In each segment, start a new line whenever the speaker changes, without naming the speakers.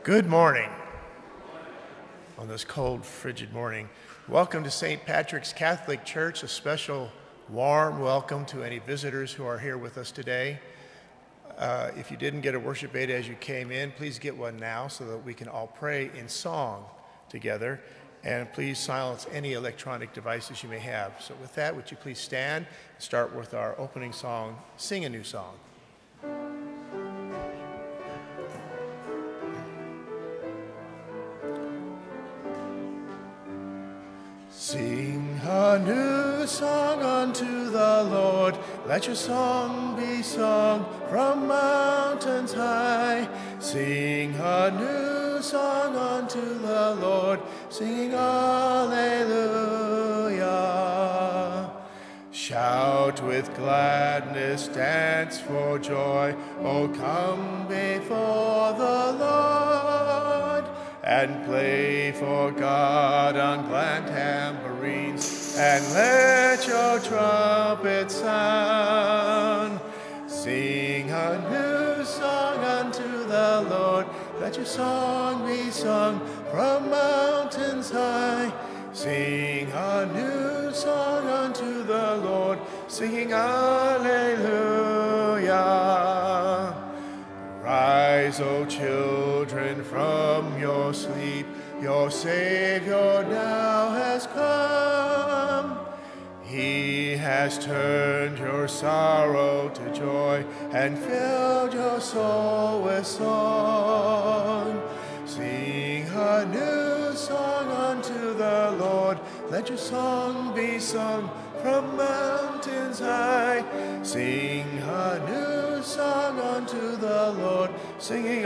Good morning on this cold, frigid morning. Welcome to St. Patrick's Catholic Church, a special warm welcome to any visitors who are here with us today. If you didn't get a worship aid as you came in, please get one now so that we can all pray in song together. And please silence any electronic devices you may have. So with that, would you please stand and start with our opening song, Sing a New Song. Sing a new song unto the Lord. Let your song be sung from mountains high. Sing a new song unto the Lord, singing Alleluia. Shout with gladness, dance for joy. Oh, come before the Lord and play for God on glad tambourines, and let your trumpets sound. Sing a new song unto the Lord. Let your song be sung from mountains high. Sing a new song unto the Lord, singing Alleluia. Rise, O children, from your sleep. Your Savior now has come. He has turned your sorrow to joy and filled your soul with song. Sing a new song unto the Lord. Let your song be sung from mountains high. Sing a new song unto the Lord, singing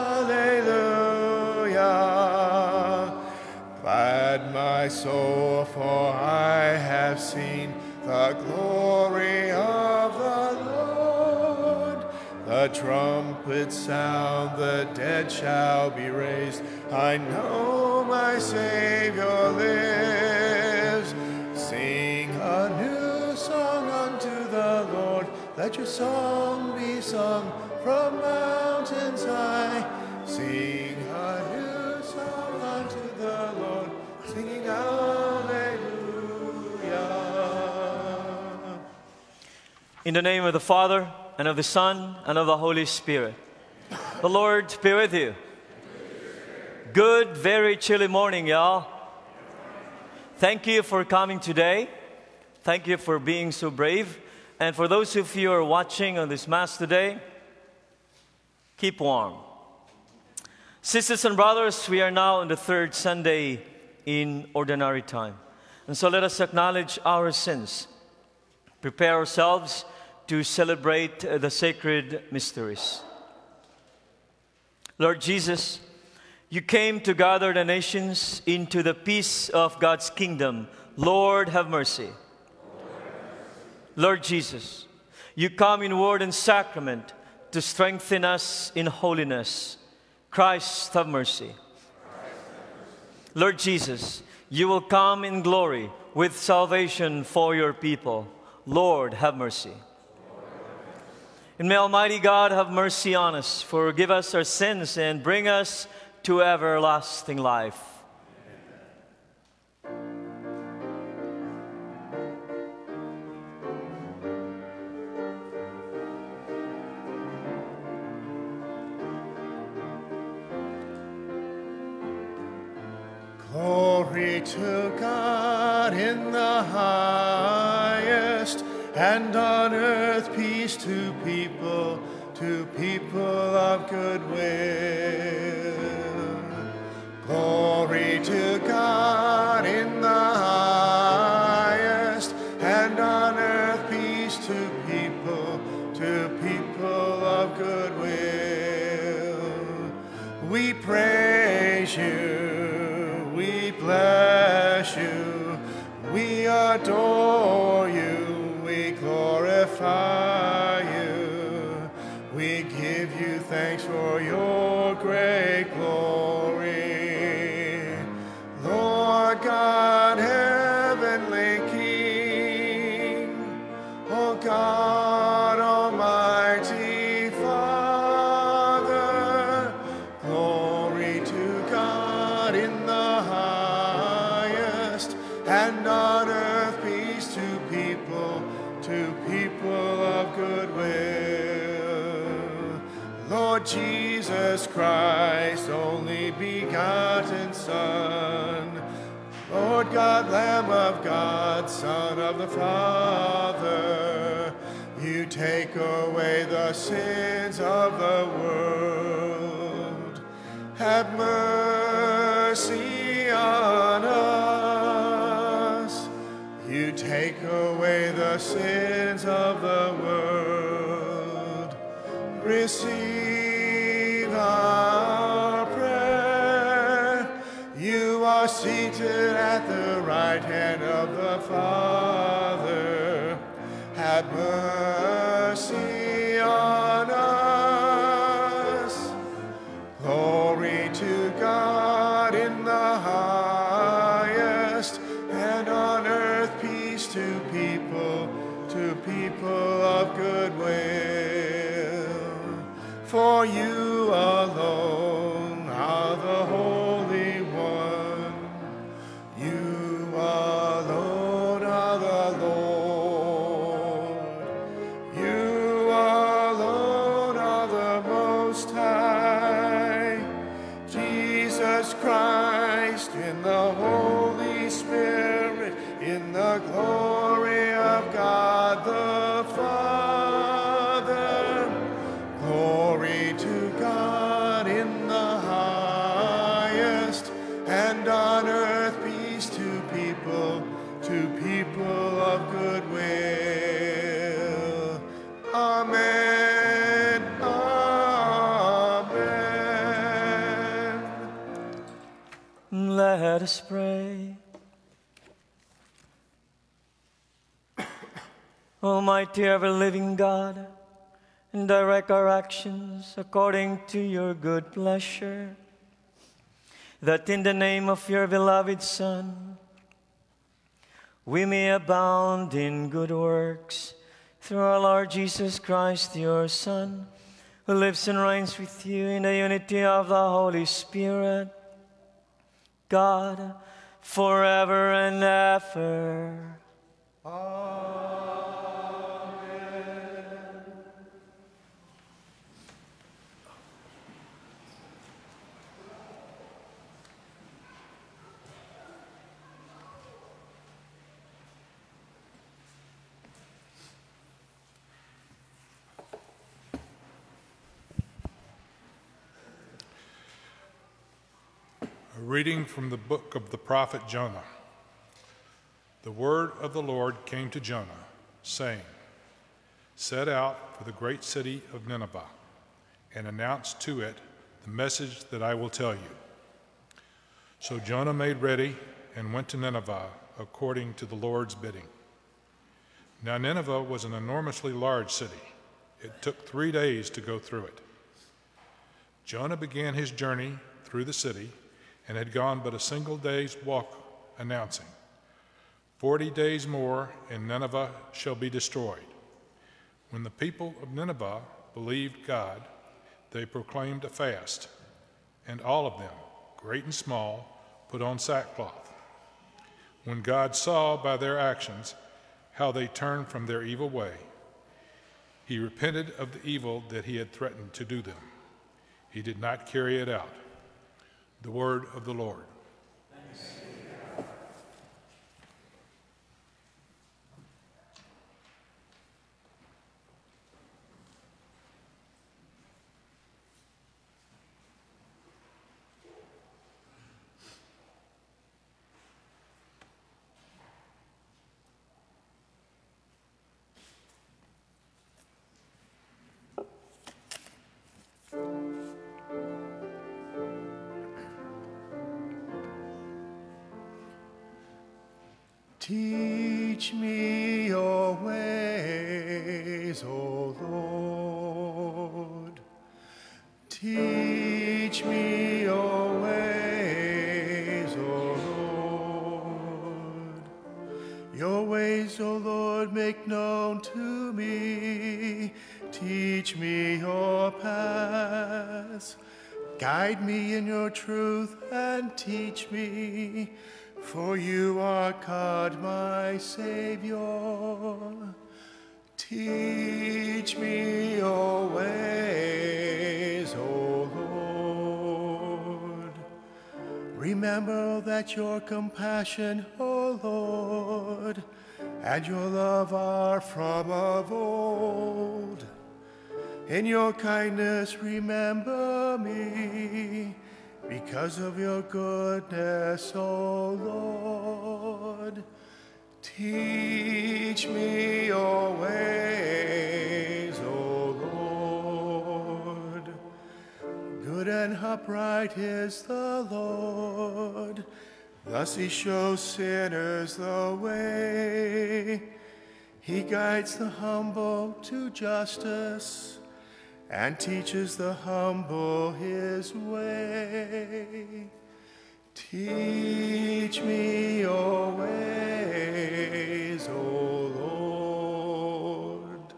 Alleluia. Glad my soul, for I have seen the glory of the Lord. The trumpet sound, the dead shall be raised. I know my Savior lives. Sing a new song unto the Lord. Let your song be sung from mountains high. Sing a new song unto the Lord, singing Alleluia.
In the name of the Father, and of the Son, and of the Holy Spirit. The Lord be with you. Good, very chilly morning, y'all. Thank you for coming today. Thank you for being so brave. And for those of you who are watching on this Mass today, keep warm. Sisters and brothers, we are now on the third Sunday in Ordinary Time. And so let us acknowledge our sins. Prepare ourselves to celebrate the sacred mysteries. Lord Jesus, you came to gather the nations into the peace of God's kingdom. Lord, have mercy. Lord Jesus, you come in word and sacrament to strengthen us in holiness. Christ, have mercy. Lord Jesus, you will come in glory with salvation for your people. Lord, have mercy. And may Almighty God have mercy on us, forgive us our sins, and bring us to everlasting life.
Glory to God in the highest, and on earth peace to people of good will. Glory to God in the highest, and on earth peace to people of good will. We praise you, we bless you, we adore you, we glorify you. We give you thanks for your great glory. Lord God, heavenly King, O God, Almighty Father, glory and on earth peace to people of good will. Lord Jesus Christ, only begotten Son, Lord God, Lamb of God, Son of the Father, you take away the sins of the world. Have mercy on us. You take away the sins of the world. Receive our prayer. You are seated at the right hand of the Father. Have mercy on us. Glory to God in the highest, and on earth peace to people of good will. For you alone are the Holy One. You alone are the Lord. You alone are the Most High. Jesus Christ in the Holy Spirit, in the glory of God the Father. Glory to God in the highest, and on earth peace to people of good will. Amen. Amen.
Let us pray. Almighty ever-living God, direct our actions according to your good pleasure, that in the name of your beloved Son, we may abound in good works through our Lord Jesus Christ, your Son, who lives and reigns with you in the unity of the Holy Spirit, God, forever and ever.
A reading from the book of the prophet Jonah. The word of the Lord came to Jonah, saying, "Set out for the great city of Nineveh, and announce to it the message that I will tell you." So Jonah made ready and went to Nineveh according to the Lord's bidding. Now Nineveh was an enormously large city. It took 3 days to go through it. Jonah began his journey through the city and had gone but a single day's walk, announcing, 40 days more and Nineveh shall be destroyed. When the people of Nineveh believed God, they proclaimed a fast, and all of them, great and small, put on sackcloth. When God saw by their actions how they turned from their evil way, he repented of the evil that he had threatened to do them. He did not carry it out. The word of the Lord.
Teach me your ways, O Lord. Teach me your ways, O Lord. Your ways, O Lord, make known to me. Teach me your paths. Guide me in your truth and teach me. For you are God, my Savior. Teach me your ways, O Lord. Remember that your compassion, O Lord, and your love are from of old. In your kindness remember me, because of your goodness, O Lord. Teach me your ways, O Lord. Good and upright is the Lord. Thus he shows sinners the way. He guides the humble to justice and teaches the humble his way. Teach me your ways, O Lord.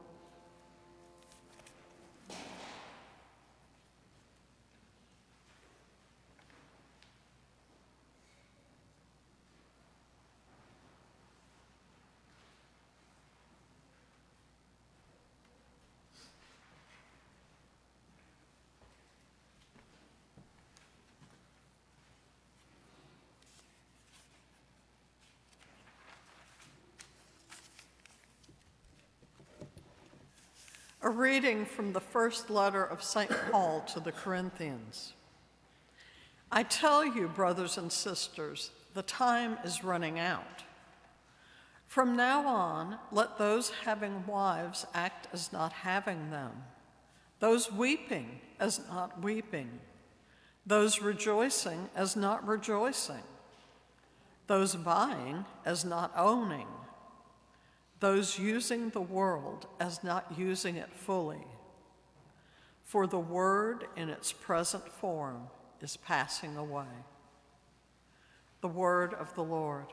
A reading from the first letter of St. Paul to the Corinthians. I tell you, brothers and sisters, the time is running out. From now on, let those having wives act as not having them, those weeping as not weeping, those rejoicing as not rejoicing, those buying as not owning, those using the world as not using it fully. For the word in its present form is passing away. The word of the Lord.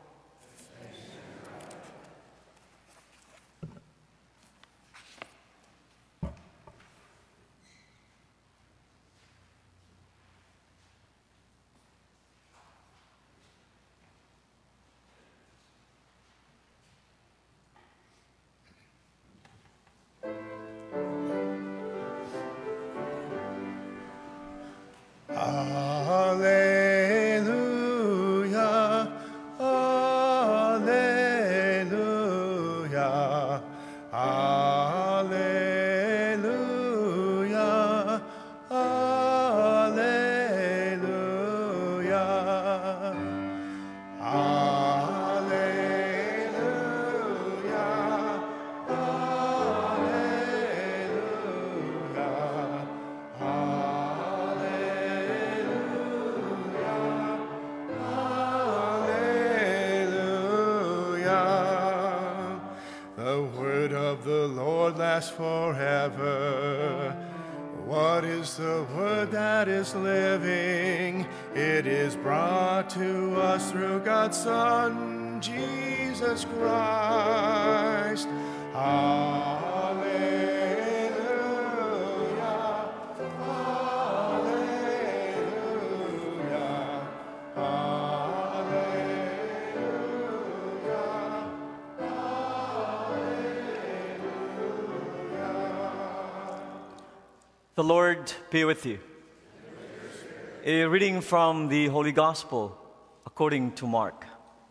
Alleluia, alleluia, alleluia, alleluia, lasts forever. What is the word that is living? It is brought to us through God's Son, Jesus Christ. Alleluia, alleluia,
The Lord be with you. A reading from the Holy Gospel according to Mark.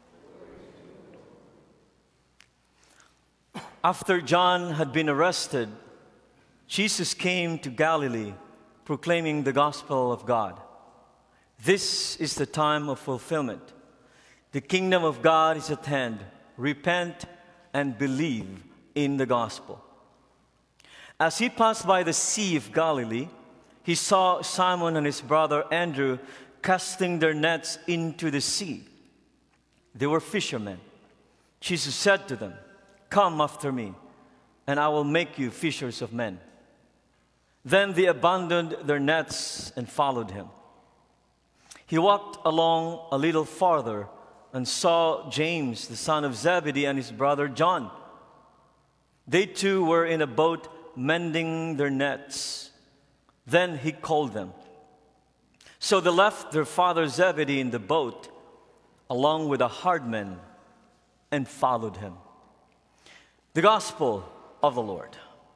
After John had been arrested, Jesus came to Galilee, proclaiming the gospel of God. This is the time of fulfillment. The kingdom of God is at hand. Repent and believe in the gospel. As he passed by the Sea of Galilee, he saw Simon and his brother Andrew casting their nets into the sea. They were fishermen. Jesus said to them, "Come after me, and I will make you fishers of men." Then they abandoned their nets and followed him. He walked along a little farther and saw James, the son of Zebedee, and his brother John. They too were in a boat mending their nets. Then he called them. So they left their father Zebedee in the boat, along with the hardmen and followed him. The Gospel of the Lord.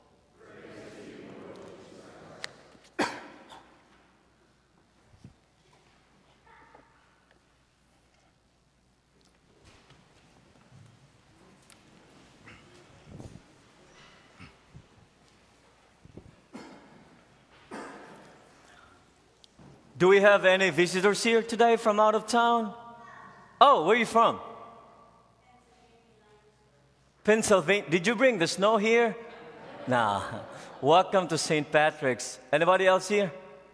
Do we have any visitors here today from out of town? Oh, where are you from? Pennsylvania. Did you bring the snow here? Nah. Welcome to St. Patrick's. Anybody else here?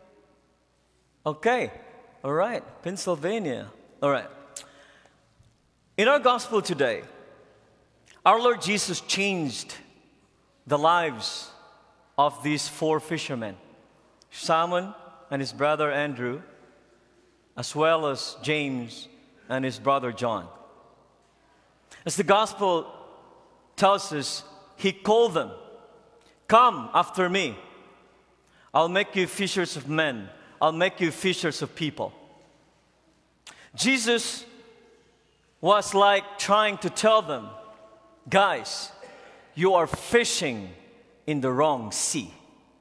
Okay. All right. Pennsylvania. All right. In our gospel today, our Lord Jesus changed the lives of these 4 fishermen, Simon and his brother Andrew, as well as James and his brother John. As the gospel tells us, he called them, "Come after me. I'll make you fishers of men. I'll make you fishers of people." Jesus was like trying to tell them, guys, you are fishing in the wrong sea.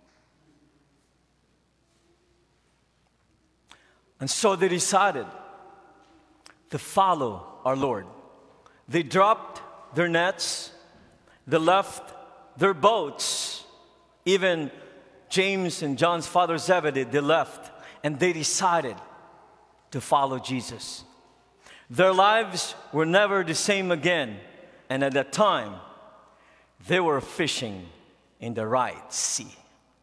And so they decided to follow our Lord. They dropped their nets, they left their boats, even James and John's father Zebedee, they left, and they decided to follow Jesus. Their lives were never the same again, and at that time, they were fishing in the right sea.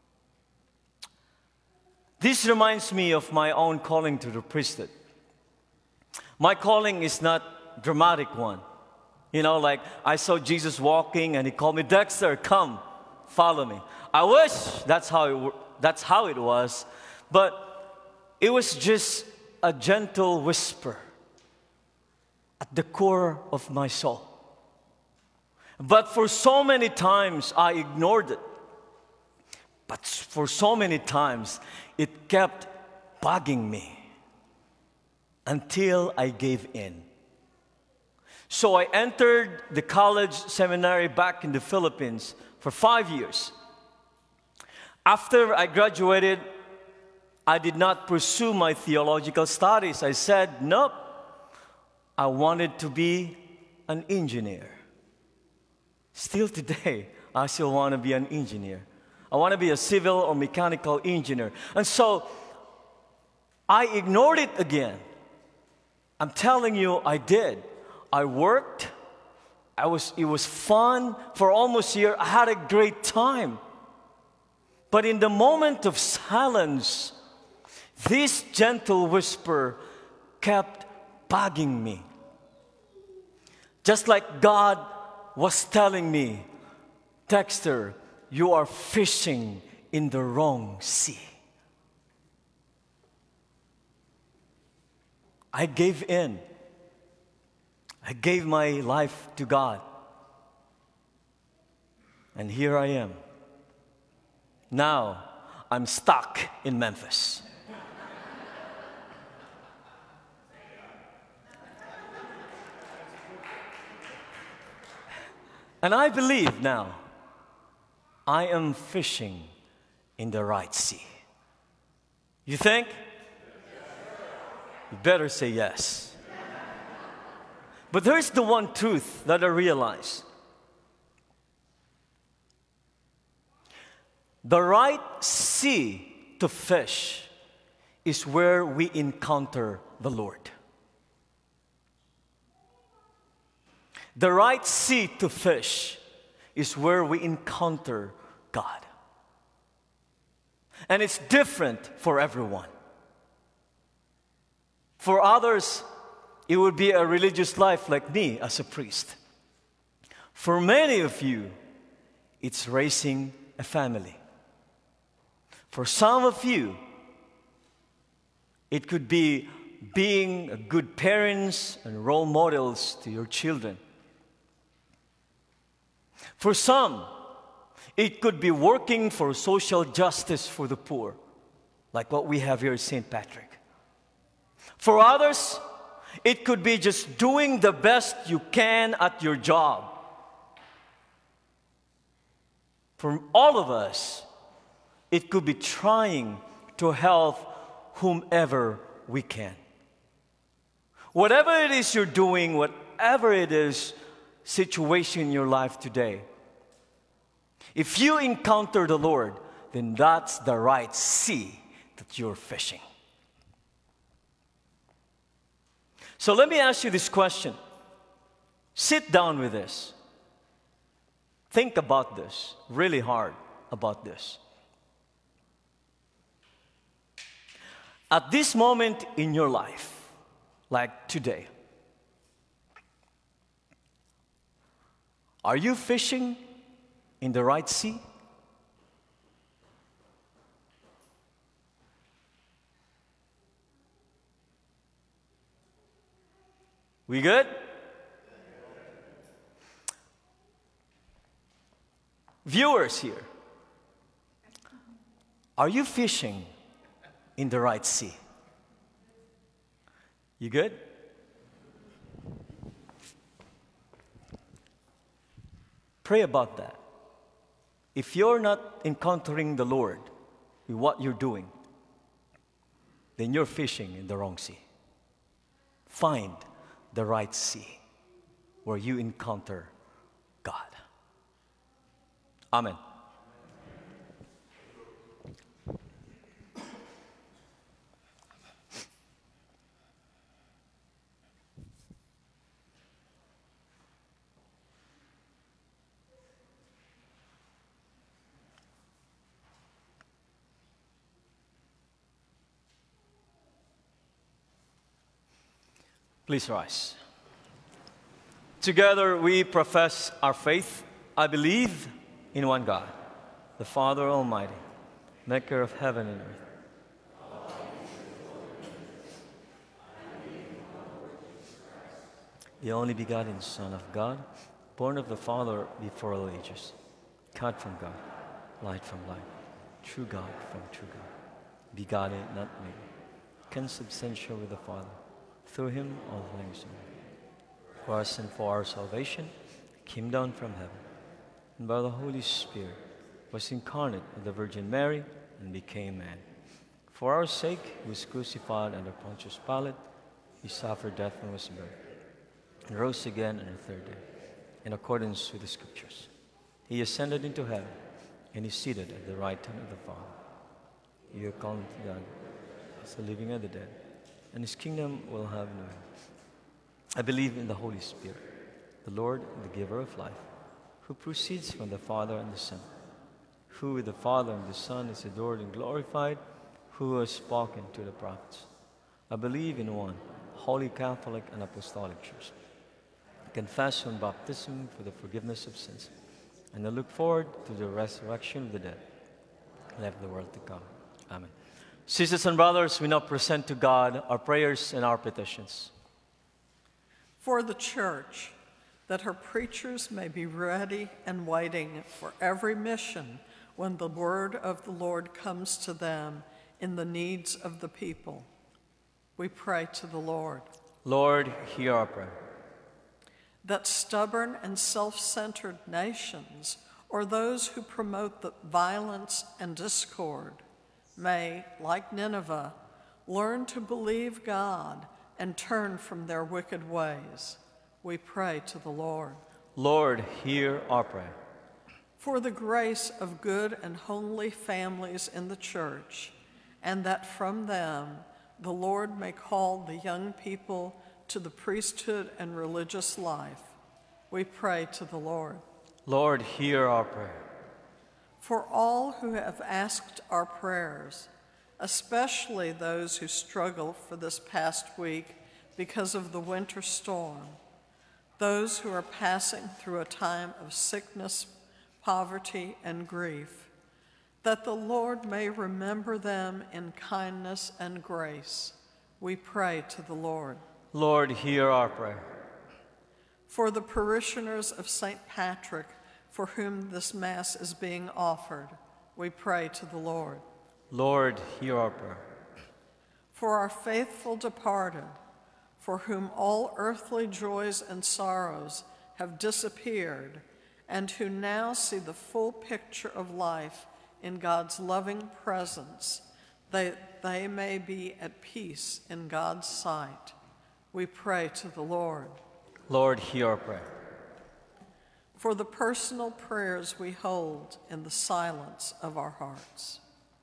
This reminds me of my own calling to the priesthood. My calling is not dramatic one. You know, like I saw Jesus walking and he called me, "Dexter, come, follow me." I wish that's how it was, but it was just a gentle whisper at the core of my soul. But for so many times I ignored it. But for so many times, it kept bugging me until I gave in. So I entered the college seminary back in the Philippines for 5 years. After I graduated, I did not pursue my theological studies. I said, nope, I wanted to be an engineer. Still today, I still want to be an engineer. I want to be a civil or mechanical engineer. And so I ignored it again. I'm telling you, I did. I worked. It was fun for almost a year. I had a great time. But in the moment of silence, this gentle whisper kept bugging me. Just like God was telling me, "Dexter, you are fishing in the wrong sea." I gave in. I gave my life to God. And here I am. Now, I'm stuck in Memphis. And I believe now, I am fishing in the right sea. You think? You better say yes. But there's the one truth that I realize. The right sea to fish is where we encounter the Lord. The right sea to fish is where we encounter God. And it's different for everyone. For others, it would be a religious life like me as a priest. For many of you, it's raising a family. For some of you, it could be being good parents and role models to your children. For some, it could be working for social justice for the poor, like what we have here at St. Patrick. For others, It could be just doing the best you can at your job. For all of us, it could be trying to help whomever we can. Whatever it is you're doing, whatever it is, situation in your life today, if you encounter the Lord, then that's the right sea that you're fishing. So let me ask you this question. Sit down with this. Think about this, really hard about this. At this moment in your life, like today, are you fishing in the right sea? We good? Viewers here, are you fishing in the right sea? You good? Pray about that. If you're not encountering the Lord with what you're doing, then you're fishing in the wrong sea. Find the right sea where you encounter God. Amen. Please rise. Together we profess our faith. I believe in one God, the Father Almighty, maker of heaven and earth. The only begotten Son of God, born of the Father before all ages, cut from God, light from light, true God from true God, begotten, not made, consubstantial with the Father. Through him all things are made. For us and for our salvation, came down from heaven, and by the Holy Spirit was incarnate of the Virgin Mary and became man. For our sake, he was crucified under Pontius Pilate. He suffered death and was buried, and rose again on the third day, in accordance with the Scriptures. He ascended into heaven, and is seated at the right hand of the Father. He will come to God as the living and the dead, and his kingdom will have no end. I believe in the Holy Spirit, the Lord, the giver of life, who proceeds from the Father and the Son, who with the Father and the Son is adored and glorified, who has spoken to the prophets. I believe in one holy Catholic and Apostolic Church. I confess one baptism for the forgiveness of sins, and I look forward to the resurrection of the dead and of the world to come. Amen. Sisters and brothers, we now present to God our prayers and our petitions.
For the church, that her preachers may be ready and waiting for every mission when the word of the Lord comes to them in the needs of the people. We pray to the Lord.
Lord, hear our prayer.
That stubborn and self-centered nations, or those who promote the violence and discord, may, like Nineveh, learn to believe God and turn from their wicked ways. We pray to the Lord.
Lord, hear our prayer.
For the grace of good and homely families in the church, and that from them the Lord may call the young people to the priesthood and religious life, we pray to the Lord.
Lord, hear our prayer.
For all who have asked our prayers, especially those who struggle for this past week because of the winter storm, those who are passing through a time of sickness, poverty, and grief, that the Lord may remember them in kindness and grace, we pray to the Lord.
Lord, hear our prayer.
For the parishioners of St. Patrick, for whom this Mass is being offered, we pray to the Lord.
Lord, hear our prayer.
For our faithful departed, for whom all earthly joys and sorrows have disappeared, and who now see the full picture of life in God's loving presence, that they may be at peace in God's sight. We pray to the Lord.
Lord, hear our prayer.
For the personal prayers we hold in the silence of our hearts.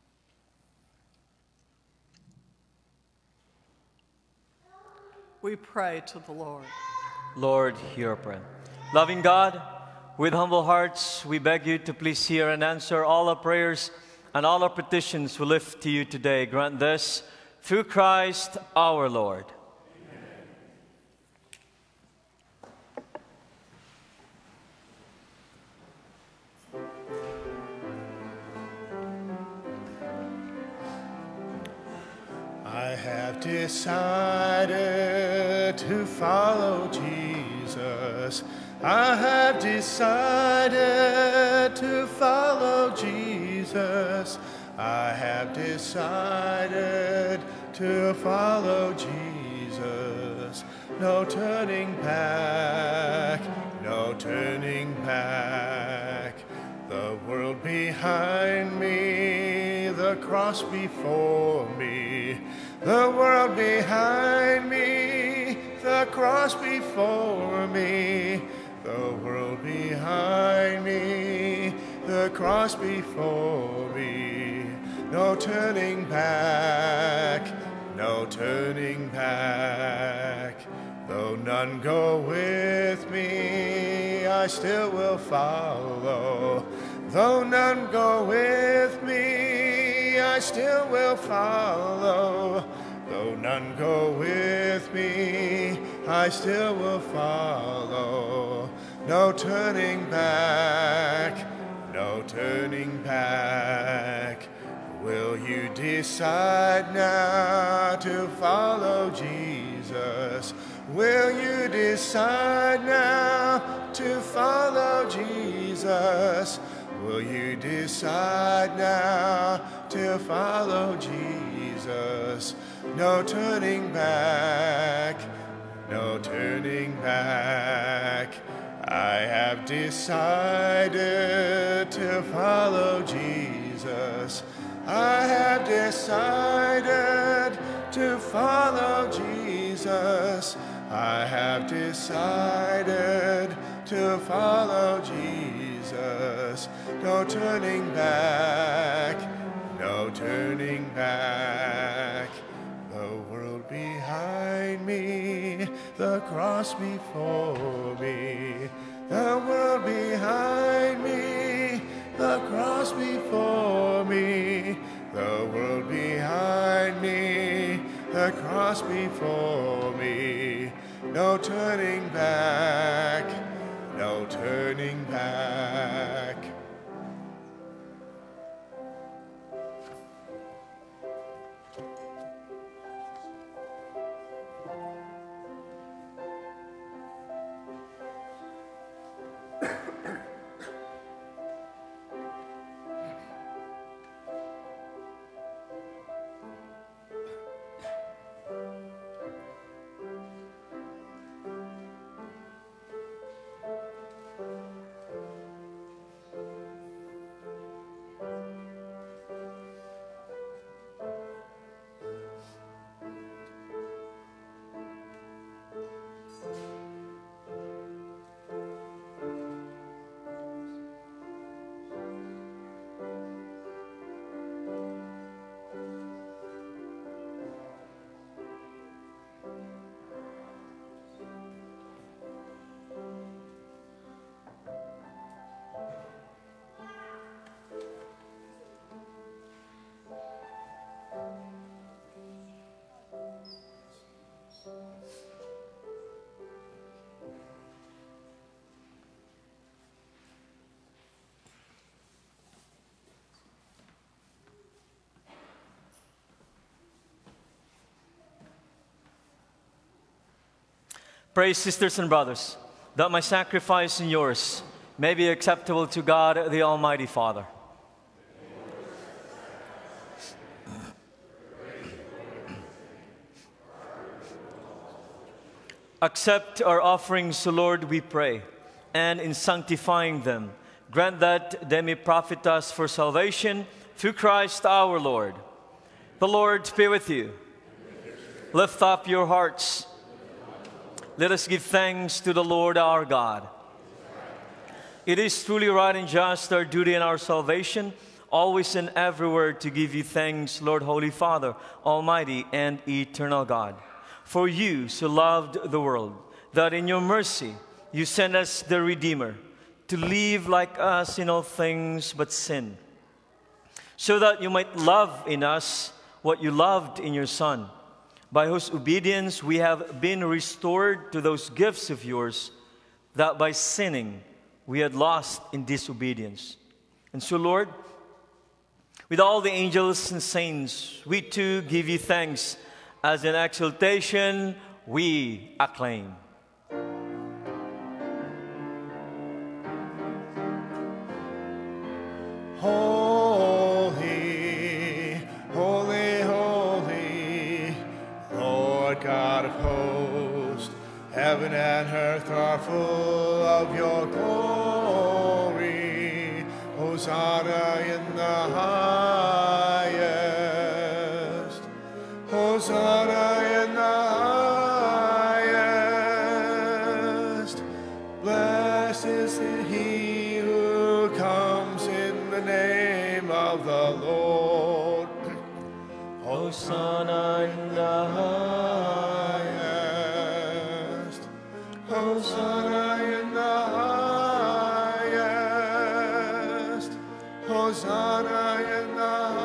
We pray to the Lord.
Lord, hear our prayer. Loving God, with humble hearts, we beg you to please hear and answer all our prayers and all our petitions we lift to you today. Grant this through Christ our Lord.
I have decided to follow Jesus. I have decided to follow Jesus. I have decided to follow Jesus. No turning back, no turning back. The world behind me, the cross before me. The world behind me, the cross before me. The world behind me, the cross before me. No turning back, no turning back. Though none go with me, I still will follow. Though none go with me, I still will follow. Though none go with me, I still will follow. No turning back, no turning back. Will you decide now to follow Jesus? Will you decide now to follow Jesus? Will you decide now to follow Jesus? No turning back, no turning back. I have decided to follow Jesus. I have decided to follow Jesus. I have decided to follow Jesus. No turning back, no turning back. The world behind me, the cross before me. The world behind me, the cross before me. The world behind me, the cross before me. No turning back, no turning back.
Pray, sisters and brothers, that my sacrifice and yours may be acceptable to God, the Almighty Father. Accept our offerings, O Lord, we pray, and in sanctifying them, grant that they may profit us for salvation through Christ our Lord. The Lord be with you. Lift up your hearts. Let us give thanks to the Lord our God. It is truly right and just, our duty and our salvation, always and everywhere to give you thanks, Lord, Holy Father, Almighty and eternal God. For you so loved the world, that in your mercy you sent us the Redeemer, to live like us in all things but sin, so that you might love in us what you loved in your Son, by whose obedience we have been restored to those gifts of yours, that by sinning we had lost in disobedience. And so, Lord, with all the angels and saints, we too give you thanks. As in exaltation, we acclaim.
Holy, holy, holy, Lord God of hosts, heaven and earth are full of your glory. Hosanna in the highest. Hosanna in the highest. Blessed is he who comes in the name of the Lord. Hosanna in the highest. Hosanna in the highest. Hosanna in the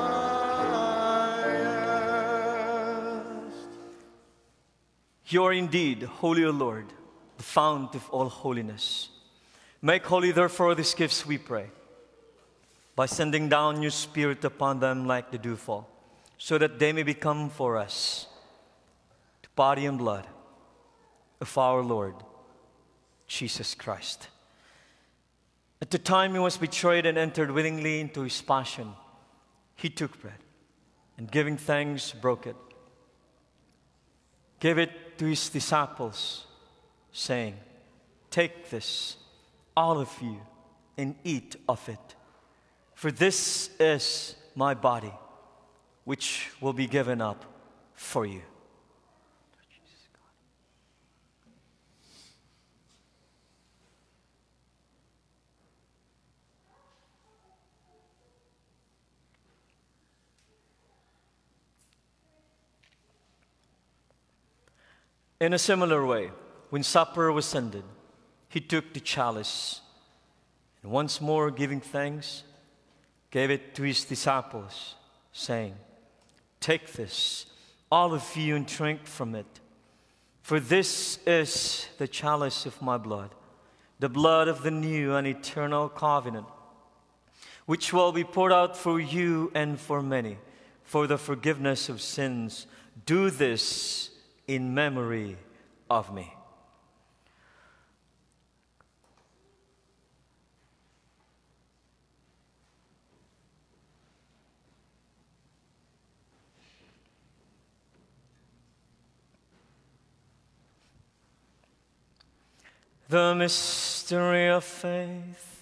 highest.
You are indeed holy, O Lord, the fount of all holiness. Make holy, therefore, these gifts, we pray, by sending down your Spirit upon them like the dewfall, so that they may become for us the body and blood of our Lord Jesus Christ. At the time he was betrayed and entered willingly into his passion, he took bread, and giving thanks, broke it, gave it to his disciples, saying, "Take this, all of you, and eat of it. For this is my body, which will be given up for you." In a similar way, when supper was ended, he took the chalice, and once more giving thanks, gave it to his disciples, saying, "Take this, all of you, and drink from it. For this is the chalice of my blood, the blood of the new and eternal covenant, which will be poured out for you and for many, for the forgiveness of sins. Do this in memory of me." The mystery of faith.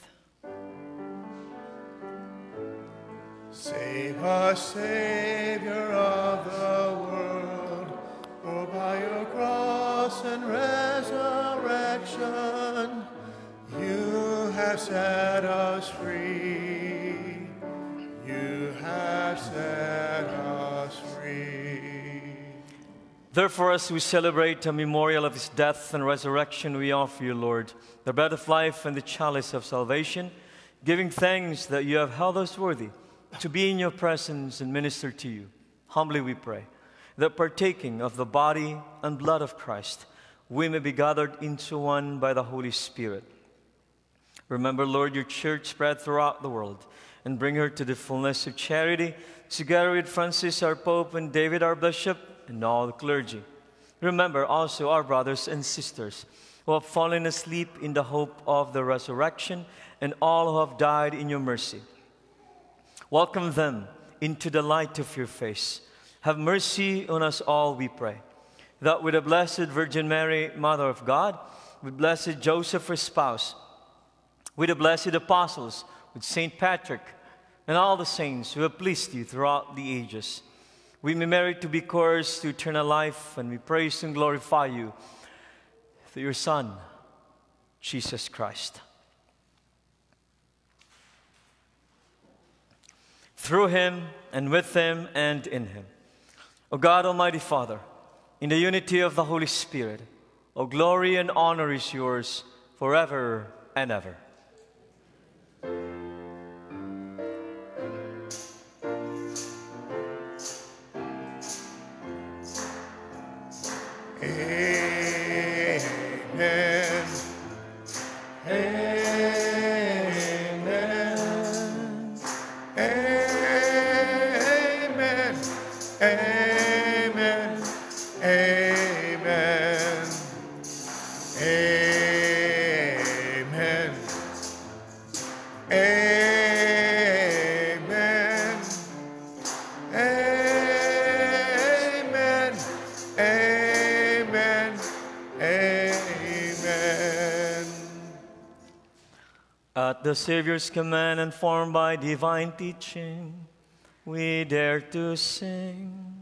Save us, Savior of the world, for by your cross and resurrection, you have set us free. You have set us free.
Therefore, as we celebrate a memorial of his death and resurrection, we offer you, Lord, the bread of life and the chalice of salvation, giving thanks that you have held us worthy to be in your presence and minister to you. Humbly we pray that partaking of the body and blood of Christ, we may be gathered into one by the Holy Spirit. Remember, Lord, your church spread throughout the world, and bring her to the fullness of charity, together with Francis, our Pope, and David, our Bishop, and all the clergy. Remember also our brothers and sisters who have fallen asleep in the hope of the resurrection, and all who have died in your mercy. Welcome them into the light of your face. Have mercy on us all, we pray, that with the Blessed Virgin Mary, Mother of God, with blessed Joseph, her spouse, with the blessed apostles, with Saint Patrick, and all the saints who have pleased you throughout the ages, we may merit to be course to eternal life, and we praise and glorify you through your Son, Jesus Christ. Through him, and with him, and in him. O God, Almighty Father, in the unity of the Holy Spirit, all glory and honor is yours forever and ever. At the Savior's command and formed by divine teaching, we dare to sing.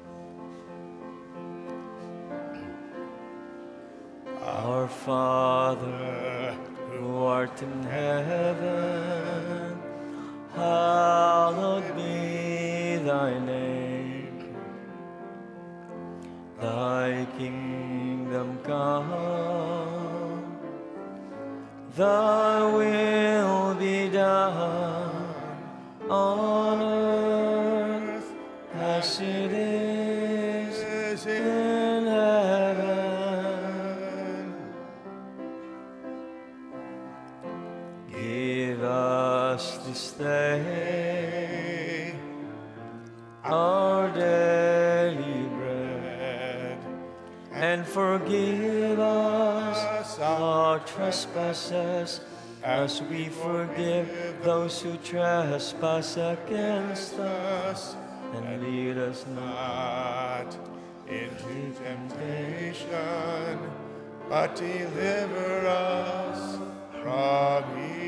Our Father, who art in heaven, hallowed be thy name. Thy kingdom come, thy will be done on earth as it is in heaven. Give us this day our daily bread, and forgive us our trespasses, as we forgive those who trespass against us. And lead us not into temptation, but deliver us from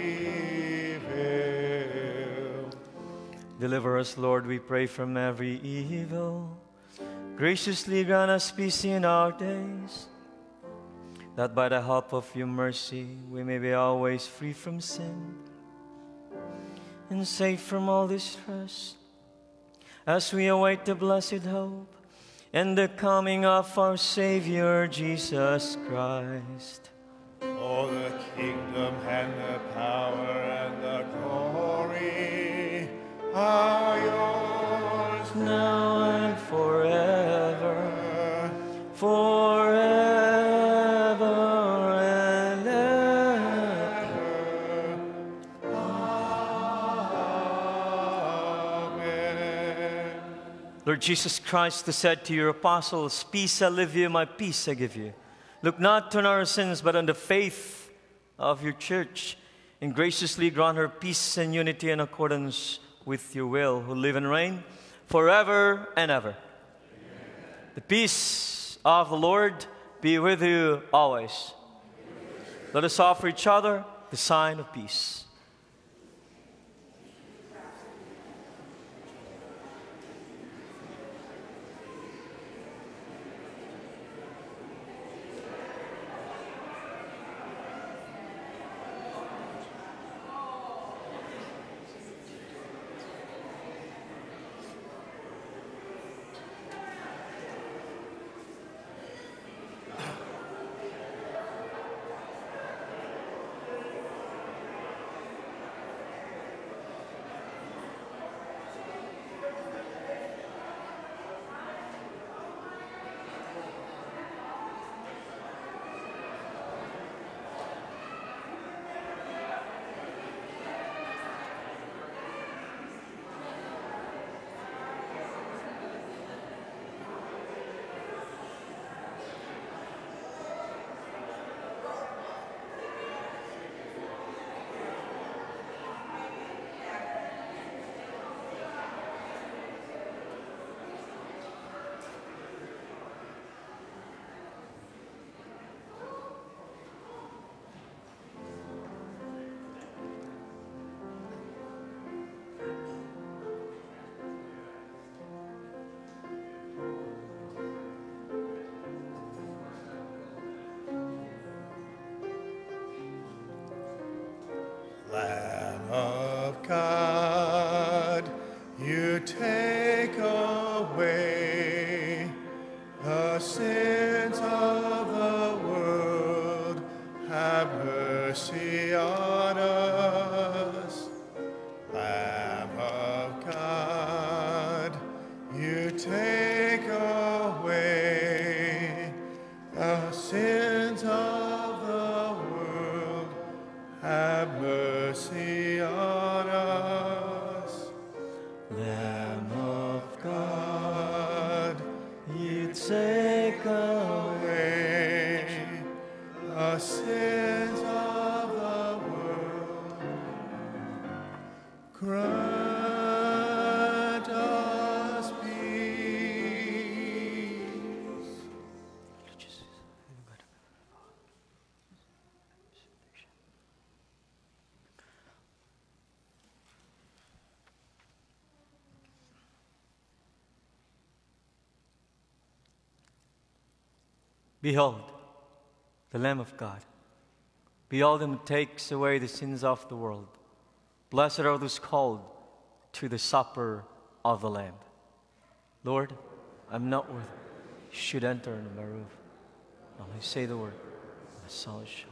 evil. Deliver us, Lord, we pray, from every evil. Graciously grant us peace in our days, that by the help of your mercy we may be always free from sin and safe from all distress, as we await the blessed hope and the coming of our Savior Jesus Christ.
For the kingdom and the power and the glory are yours
now and forever, forever. Lord Jesus Christ, who said to your apostles, "Peace I leave you, my peace I give you. Look not on our sins, but on the faith of your church, and graciously grant her peace and unity in accordance with your will, who live and reign forever and ever." Amen. The peace of the Lord be with you always. Let us offer each other the sign of peace.
mercy on us. Lamb of God, you take away the sins of the world. Have mercy on us. Lamb of God, you take away the sins of the world. Grant us peace.
Behold, the Lamb of God. Behold him who takes away the sins of the world. Blessed are those called to the supper of the Lamb. Lord, I'm not worthy you should enter into my roof. Only say the word, and the soul shall.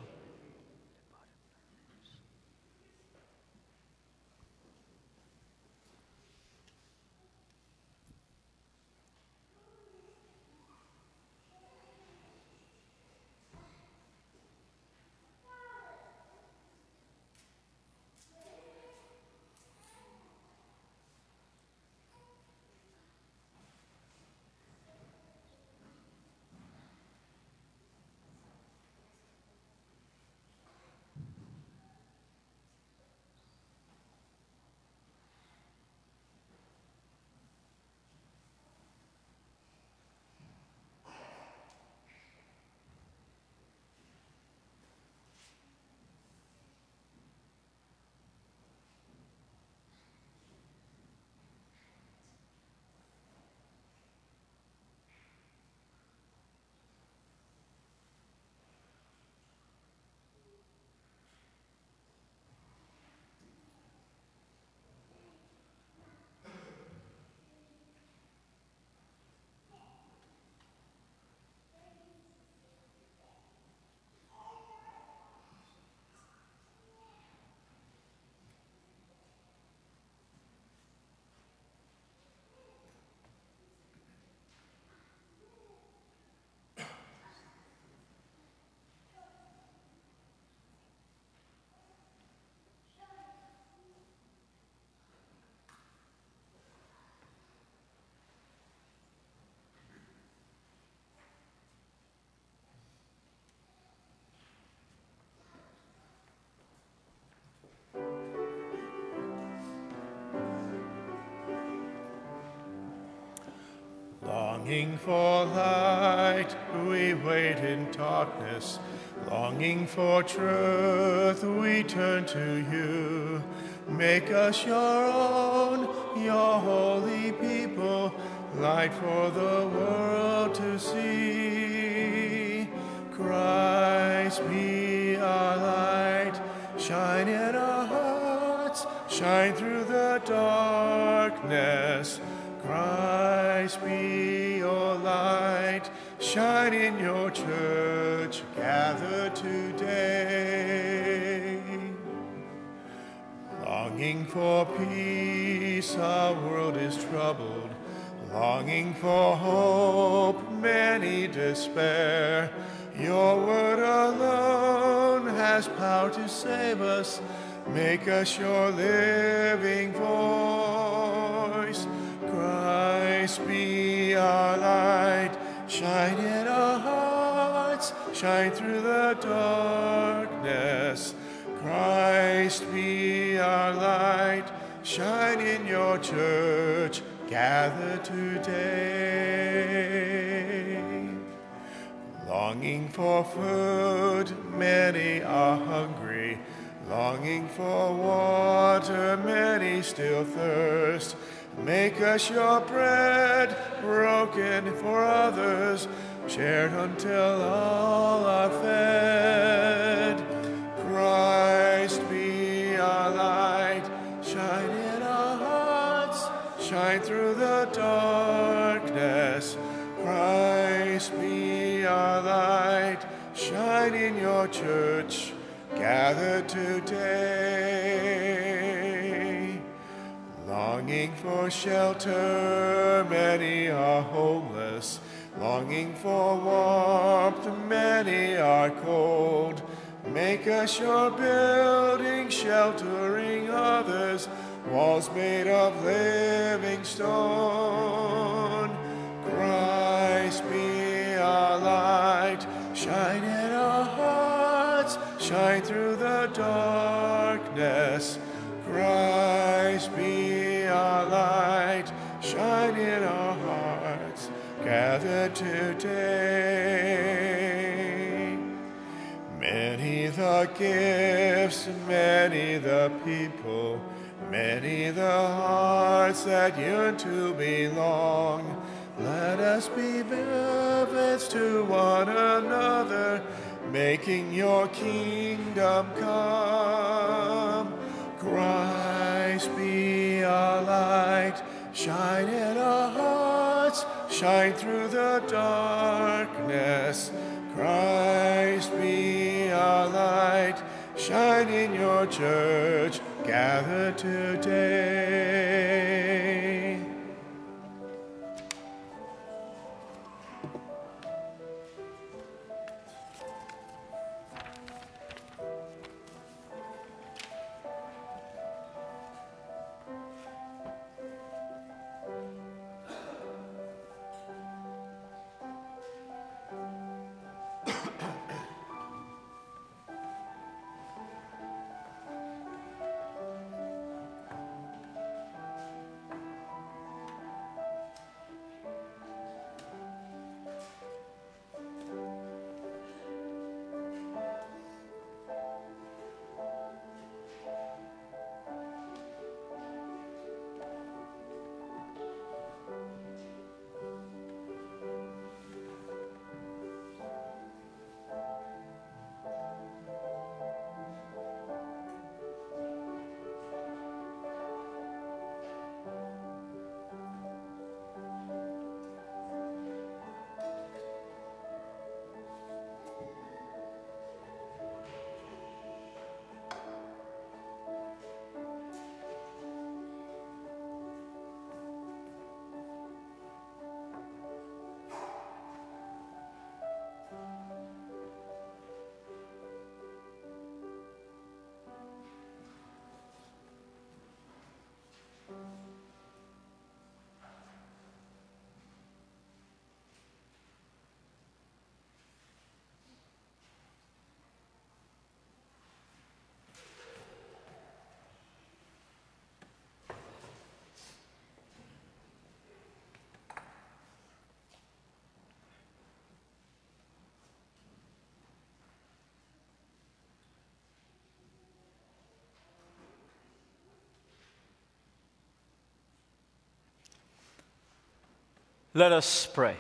Longing for light, we wait in darkness. Longing for truth, we turn to you. Make us your own, your holy people, light for the world to see. Christ be our light, shine in our hearts, shine through the darkness. Christ be your light, shine in your church, gathered today. Longing for peace, our world is troubled. Longing for hope, many despair. Your word alone has power to save us. Make us your living voice. Christ be our light, shine in our hearts, shine through the darkness. Christ be our light, shine in your church, gathered today. Longing for food, many are hungry. Longing for water, many still thirst. Make us your bread, broken for others, shared until all are fed. Christ be our light, shine in our hearts, shine through the darkness. Christ be our light, shine in your church, gathered today. Longing for shelter, many are homeless. Longing for warmth, many are cold. Make us your building, sheltering others, walls made of living stone. Christ be our light, shine in our hearts, shine through the darkness. Christ be our light, shine in our hearts, gathered today. Many the gifts, many the people, many the hearts that yearn to belong. Let us be benefits to one another, making your kingdom come. Christ be our light, shine in our hearts, shine through the darkness. Christ be our light, shine in your church, gathered today.
Let us pray.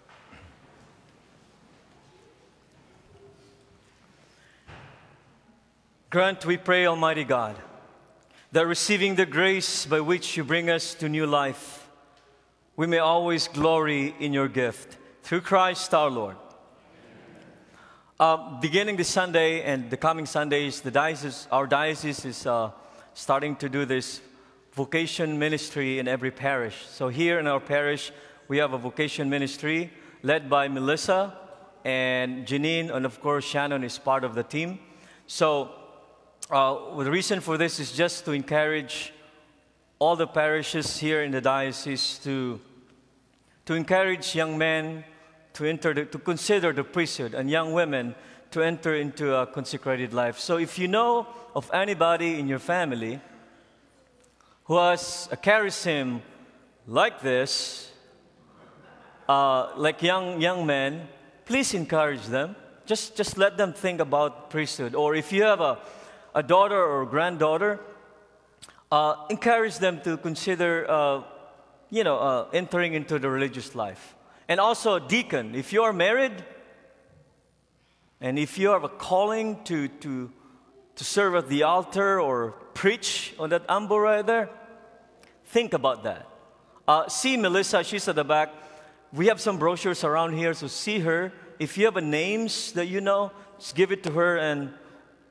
Grant, we pray, Almighty God, that receiving the grace by which you bring us to new life, we may always glory in your gift. Through Christ our Lord. Beginning this Sunday and the coming Sundays, our diocese is starting to do this vocation ministry in every parish. So here in our parish, we have a vocation ministry led by Melissa and Janine, and of course Shannon is part of the team. So the reason for this is just to encourage all the parishes here in the diocese to encourage young men to consider the priesthood, and young women to enter into a consecrated life. So if you know of anybody in your family who has a charism like this, like young men, please encourage them. Just let them think about priesthood. Or if you have a daughter or granddaughter, encourage them to consider, entering into the religious life. And also, deacon, if you are married, and if you have a calling to serve at the altar or preach on that ambo right there, think about that. See Melissa, she's at the back. We have some brochures around here, so see her. If you have names that you know, just give it to her and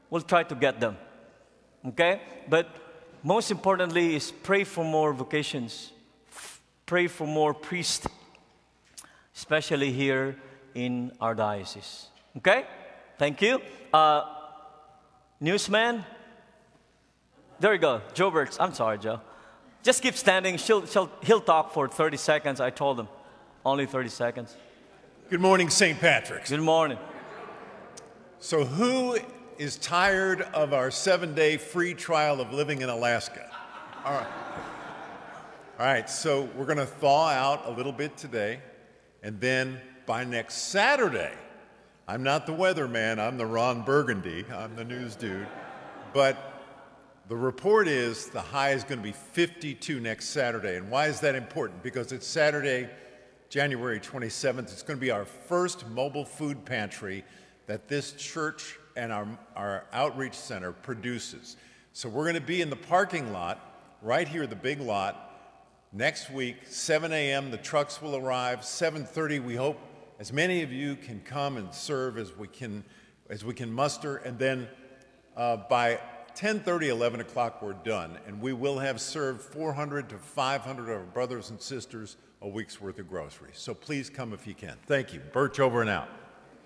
we'll try to get them. Okay? But most importantly is pray for more vocations. Pray for more priests, especially here in our diocese. Okay? Thank you. Newsman? There you go. Joe Berts. I'm sorry, Joe. Just keep standing. He'll talk for 30 seconds. I told him. Only 30 seconds.
Good morning, St. Patrick's.
Good morning.
So who is tired of our 7-day free trial of living in Alaska? All right, so we're going to thaw out a little bit today, and then by next Saturday, I'm not the weatherman, I'm the Ron Burgundy, I'm the news dude, but the report is the high is going to be 52 next Saturday. And why is that important? Because it's Saturday, January 27th. It's going to be our first mobile food pantry that this church and our outreach center produces. So we're going to be in the parking lot, right here, the big lot, next week, 7 a.m. The trucks will arrive. 7:30, we hope as many of you can come and serve as we can muster. And then by 10:30, 11 o'clock, we're done, and we will have served 400 to 500 of our brothers and sisters a week's worth of groceries. So please come if you can. Thank you. Birch over and out.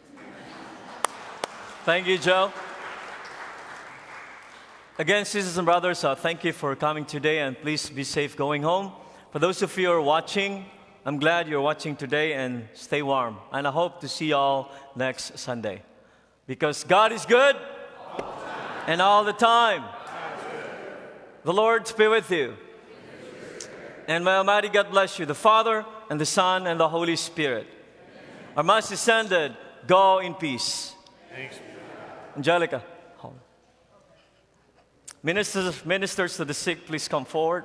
Thank you, Joe. Again, sisters and brothers, thank you for coming today, and please be safe going home. For those of you who are watching, I'm glad you're watching today, and stay warm. And I hope to see you all next Sunday. Because God is good. And all the time. The Lord be with you. And may Almighty God bless you, the Father, and the Son, and the Holy Spirit. Our Mass is ended. Go in peace.
Thanks.
Angelica. Ministers to the sick, please come forward.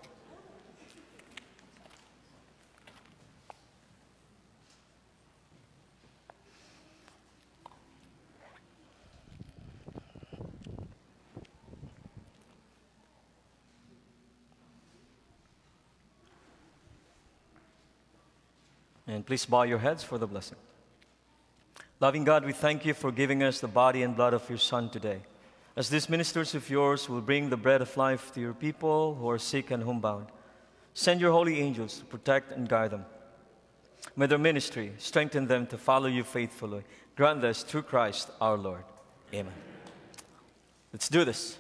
And please bow your heads for the blessing. Loving God, we thank you for giving us the body and blood of your Son today. As these ministers of yours will bring the bread of life to your people who are sick and homebound, send your holy angels to protect and guide them. May their ministry strengthen them to follow you faithfully. Grant this through Christ our Lord. Amen. Let's do this.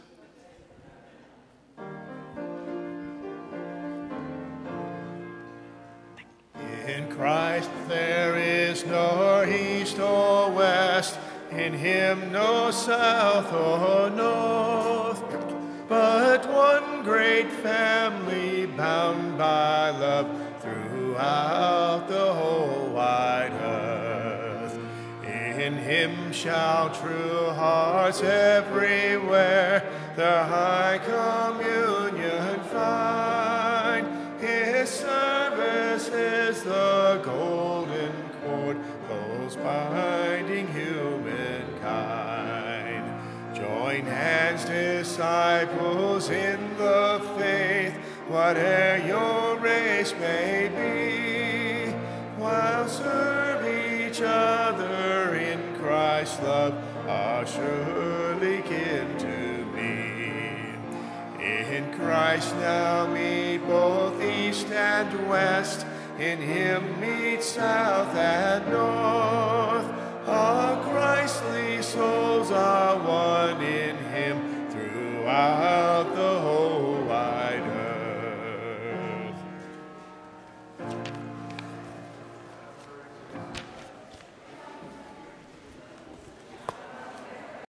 In Christ there is no east or west, in him no south or north, but one great family bound by love throughout the whole wide earth. In him shall true hearts everywhere the high communion find. His service is the golden cord, close binding humankind. Join hands, disciples, in the faith, whate'er your race may be, while serve each other in Christ's love, are surely kin to me. In Christ now meet both east and west, in him meet south and north.